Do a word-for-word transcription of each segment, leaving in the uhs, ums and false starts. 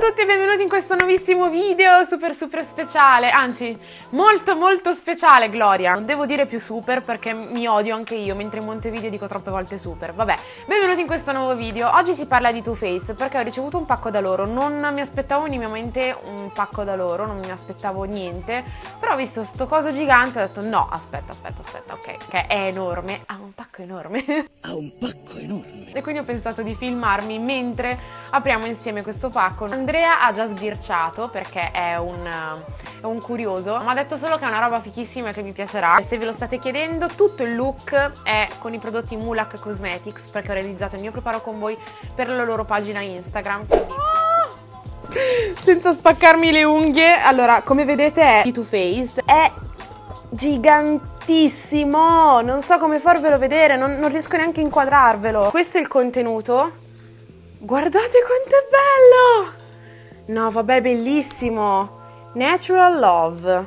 Ciao a tutti e benvenuti in questo nuovissimo video super super speciale, anzi molto molto speciale, Gloria. Non devo dire più super perché mi odio anche io, mentre in Montevideo dico troppe volte super. Vabbè, benvenuti in questo nuovo video. Oggi si parla di Too Faced perché ho ricevuto un pacco da loro. Non mi aspettavo minimamente un pacco da loro, non mi aspettavo niente, però ho visto sto coso gigante e ho detto no, aspetta, aspetta, aspetta, ok, che è enorme, ha un pacco enorme. Ha un pacco enorme. E quindi ho pensato di filmarmi mentre apriamo insieme questo pacco. Andrea ha già sbirciato perché è un, è un curioso, ma ha detto solo che è una roba fichissima e che mi piacerà. E se ve lo state chiedendo, tutto il look è con i prodotti Mulak Cosmetics perché ho realizzato il mio preparo con voi per la loro pagina Instagram. Quindi... senza spaccarmi le unghie, allora come vedete è di Too Faced, è gigantissimo, non so come farvelo vedere, non, non riesco neanche a inquadrarvelo. Questo è il contenuto, guardate quanto è bello! No vabbè, bellissimo, Natural Love,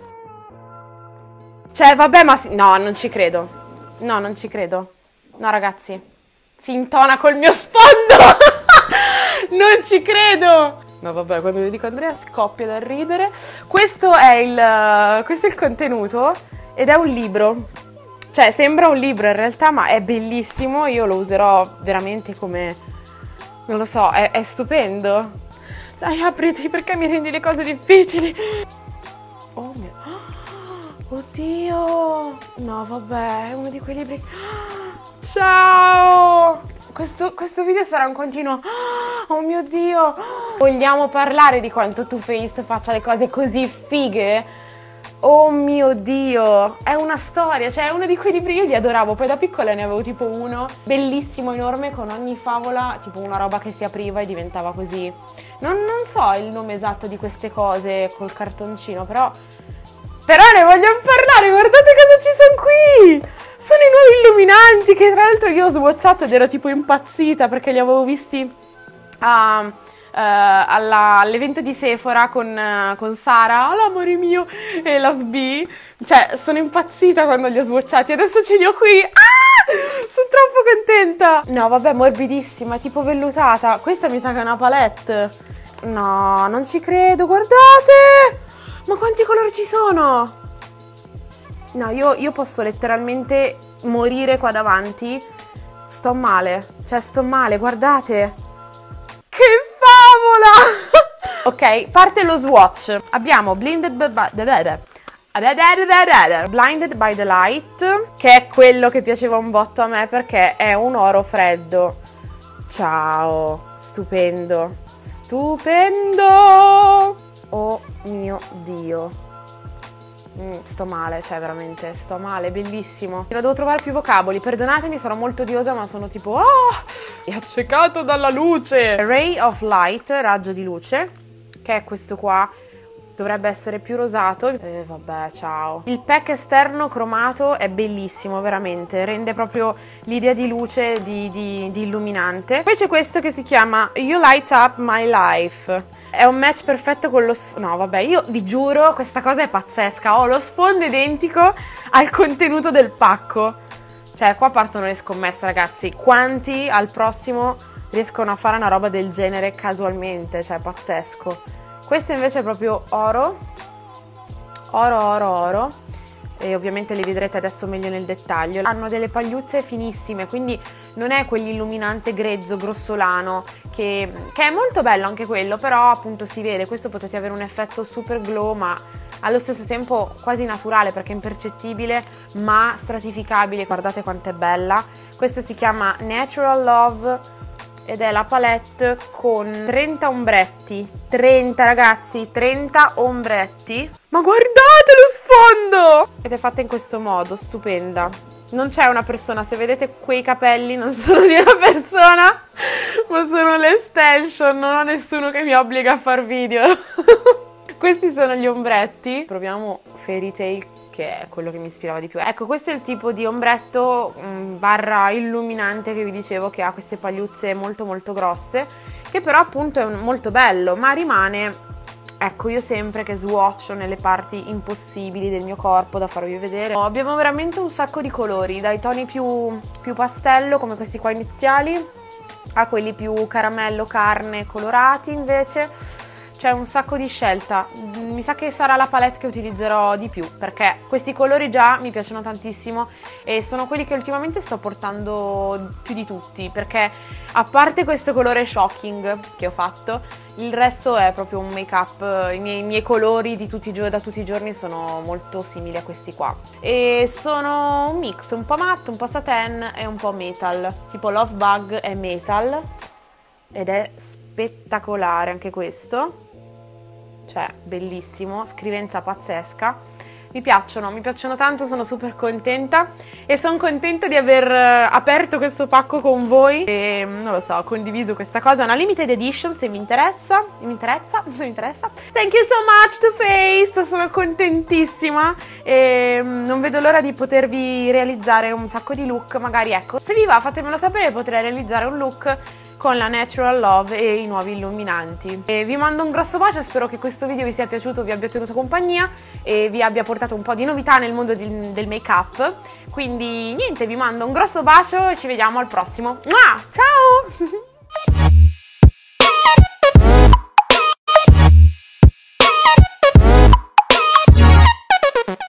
cioè vabbè, ma si... no, non ci credo, no, non ci credo, no ragazzi, si intona col mio sfondo, non ci credo! No vabbè, quando vi dico Andrea scoppia dal ridere. Questo è il, questo è il contenuto ed è un libro. Cioè sembra un libro in realtà, ma è bellissimo. Io lo userò veramente come... non lo so, è, è stupendo. Dai, apriti perché mi rendi le cose difficili. Oh mio... oddio. No vabbè, è uno di quei libri... ciao! Questo, questo video sarà un continuo oh mio Dio. Vogliamo parlare di quanto Too Faced faccia le cose così fighe? Oh mio Dio, è una storia, cioè è uno di quei libri, io li adoravo. Poi da piccola ne avevo tipo uno bellissimo, enorme, con ogni favola tipo una roba che si apriva e diventava così. Non, non so il nome esatto di queste cose col cartoncino, però Però ne vogliamo parlare, guardate cosa ci sono qui! Sono i nuovi illuminanti che tra l'altro io ho swatchato ed ero tipo impazzita perché li avevo visti a, uh, all'evento di Sephora con, uh, con Sara, oh l'amore mio, e la S B. Cioè sono impazzita quando li ho swatchati, adesso ce li ho qui. Ah! Sono troppo contenta! No vabbè, morbidissima, tipo vellutata. Questa mi sa che è una palette. No, non ci credo, guardate! Ma quanti colori ci sono? No, io, io posso letteralmente morire qua davanti. Sto male. Cioè, sto male, guardate. Che favola! Ok, parte lo swatch. Abbiamo Blinded by... Blinded by the Light, che è quello che piaceva un botto a me perché è un oro freddo. Ciao. Stupendo. Stupendo! Oh mio Dio. Mm, sto male, cioè veramente sto male, bellissimo. Lo devo trovare più vocaboli, perdonatemi, sarò molto odiosa ma sono tipo oh, è accecato dalla luce. Ray of Light, raggio di luce, che è questo qua. Dovrebbe essere più rosato. Eh vabbè, ciao. Il pack esterno cromato è bellissimo, veramente. Rende proprio l'idea di luce, di, di, di illuminante. Poi c'è questo che si chiama You Light Up My Life. È un match perfetto con lo sfondo. No, vabbè, io vi giuro, questa cosa è pazzesca. Ho lo sfondo identico al contenuto del pacco. Cioè, qua partono le scommesse, ragazzi. Quanti al prossimo riescono a fare una roba del genere casualmente? Cioè, pazzesco. Questo invece è proprio oro, oro, oro, oro, e ovviamente li vedrete adesso meglio nel dettaglio. Hanno delle pagliuzze finissime, quindi non è quell'illuminante grezzo, grossolano, che, che è molto bello anche quello, però appunto si vede, questo potete avere un effetto super glow, ma allo stesso tempo quasi naturale perché è impercettibile, ma stratificabile, guardate quanto è bella. Questa si chiama Natural Love, ed è la palette con trenta ombretti, trenta ragazzi, trenta ombretti. Ma guardate lo sfondo! Ed è fatta in questo modo, stupenda. Non c'è una persona, se vedete quei capelli non sono di una persona, ma sono le extension, non ho nessuno che mi obbliga a far video. Questi sono gli ombretti. Proviamo Fairy Tail, che è quello che mi ispirava di più. Ecco, questo è il tipo di ombretto mh, barra illuminante che vi dicevo, che ha queste pagliuzze molto molto grosse, che però appunto è un, molto bello, ma rimane, ecco, io sempre che swatcho nelle parti impossibili del mio corpo da farvi vedere. Oh, abbiamo veramente un sacco di colori, dai toni più, più pastello come questi qua iniziali, a quelli più caramello, carne, colorati invece. C'è un sacco di scelta, mi sa che sarà la palette che utilizzerò di più, perché questi colori già mi piacciono tantissimo e sono quelli che ultimamente sto portando più di tutti, perché a parte questo colore shocking che ho fatto, il resto è proprio un make up, i miei, i miei colori di tutti i giorni, da tutti i giorni sono molto simili a questi qua. E sono un mix, un po' matte, un po' satin e un po' metal, tipo Love Bug è metal ed è spettacolare anche questo. Cioè, bellissimo, scrivenza pazzesca. Mi piacciono, mi piacciono tanto, sono super contenta e sono contenta di aver aperto questo pacco con voi e, non lo so, ho condiviso questa cosa. È una limited edition, se vi interessa, mi interessa, se mi interessa. Thank you so much Too Faced, sono contentissima e non vedo l'ora di potervi realizzare un sacco di look, magari, ecco. Se vi va, fatemelo sapere, potrei realizzare un look con la Natural Love e i nuovi illuminanti. E vi mando un grosso bacio, spero che questo video vi sia piaciuto, vi abbia tenuto compagnia e vi abbia portato un po' di novità nel mondo del, del make up. Quindi niente, vi mando un grosso bacio e ci vediamo al prossimo. Mua! Ciao!